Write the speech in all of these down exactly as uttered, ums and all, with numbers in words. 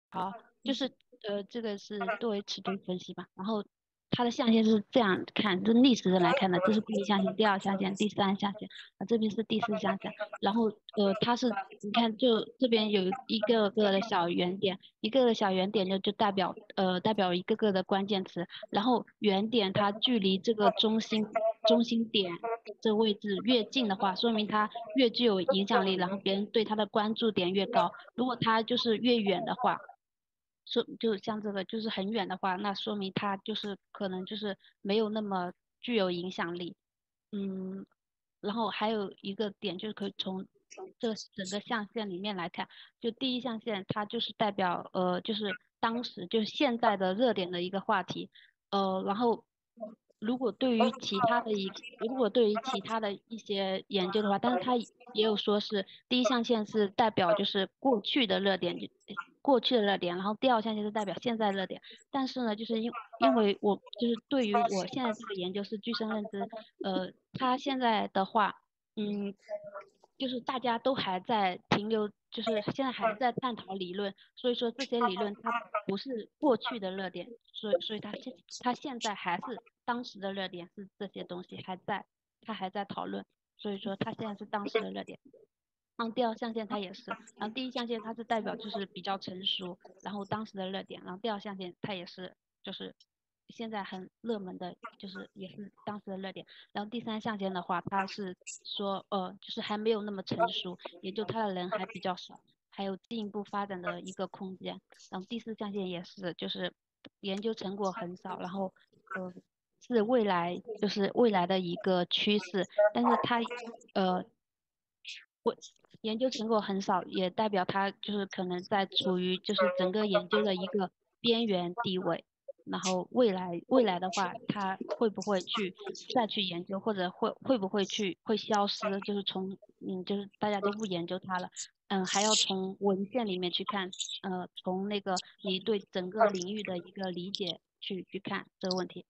好，就是呃，这个是作为尺度分析嘛，然后它的象限是这样看，这逆时针来看的，这是第一象限、第二象限、第三象限，啊这边是第四象限，然后呃它是你看就这边有一个个的小圆点，一个个小圆点就就代表呃代表一个个的关键词，然后圆点它距离这个中心中心点这个位置越近的话，说明它越具有影响力，然后别人对它的关注点越高。如果它就是越远的话，说就像这个就是很远的话，那说明它就是可能就是没有那么具有影响力。嗯，然后还有一个点就是可以从这整个象限里面来看，就第一象限它就是代表呃就是当时就是现在的热点的一个话题，呃，然后如果对于其他的一如果对于其他的一些研究的话，但是它也有说是第一象限是代表就是过去的热点，就过去的热点，然后第二象限是代表现在热点。但是呢，就是因因为我就是对于我现在这个研究是具身认知，呃，它现在的话，嗯，就是大家都还在停留，就是现在还在探讨理论，所以说这些理论它不是过去的热点，所以所以它现它现在还是当时的热点是这些东西还在，它还在讨论，所以说它现在是当时的热点。然后第二象限它也是，然后第一象限它是代表就是比较成熟，然后当时的热点，然后第二象限它也是就是现在很热门的，就是也是当时的热点，然后第三象限的话，它是说呃就是还没有那么成熟，也就它的人还比较少，还有进一步发展的一个空间，然后第四象限也是就是研究成果很少，然后呃是未来就是未来的一个趋势，但是它呃。研究成果很少，也代表它就是可能在处于就是整个研究的一个边缘地位。然后未来未来的话，它会不会去再去研究，或者会会不会去会消失，就是从嗯就是大家都不研究它了，嗯还要从文献里面去看，呃从那个你对整个领域的一个理解去去看这个问题。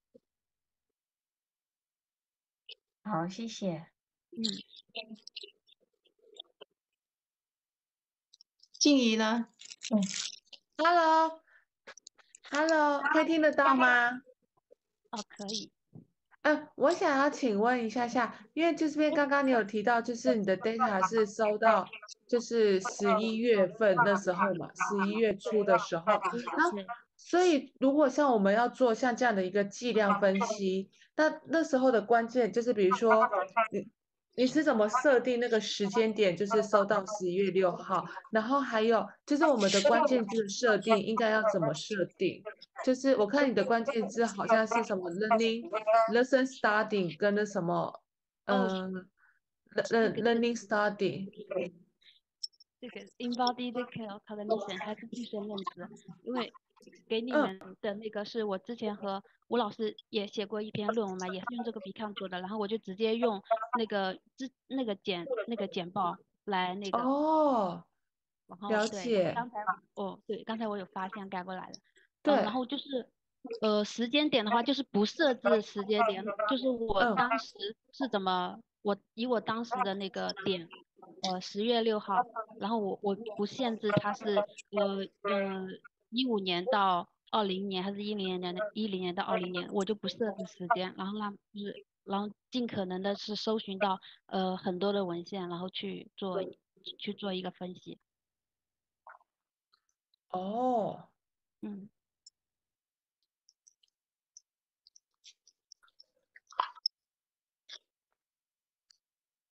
好，谢谢。 嗯。 静怡呢？ 嗯 ，Hello，Hello，可以听得到吗？ 哦可以。 嗯，我想要请问一下下，因为这边刚刚你有提到，就是你的 data 是收到，就是十一月份那时候嘛，十一月初的时候，那对。 所以如果像我们要做像这样的一个剂量分析，那那时候的关键就是比如说你你是怎么设定那个时间点，就是收到十一月六号，然后还有就是我们的关键字设定应该要怎么设定？就是我看你的关键字好像是什么 learning lesson studying 跟那什么， 哦， 嗯、呃，learn 这个就 learning 是。 study。 这个 embodied care cognition 还是具身认知，因为给你嗯， 们的那个是我之前和吴老师也写过一篇论文嘛，也是用这个 Become 做的，然后我就直接用那个之那个简那个简报来那个， 哦， 然后了对， 解， 刚才哦对，刚才我有发现改过来了，嗯，然对， 后就是呃时间点的话，就是不设置时间点，就是我嗯， 当时是怎么，我以我当时的那个点，呃十月六号，然后我我不限制它是呃嗯一五年到二零年还是一零年的一零年到二零年，我就不设置时间，然后让就是然后尽可能的是搜寻到呃很多的文献，然后去做去做一个分析。 哦。 嗯。